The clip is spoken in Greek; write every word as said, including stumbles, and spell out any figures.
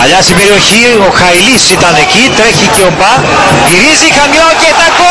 Παλιά στην περιοχή, ο Χαϊλής ήταν εκεί, τρέχει και ο Μπα, γυρίζει χαμηλό και τα γκολ!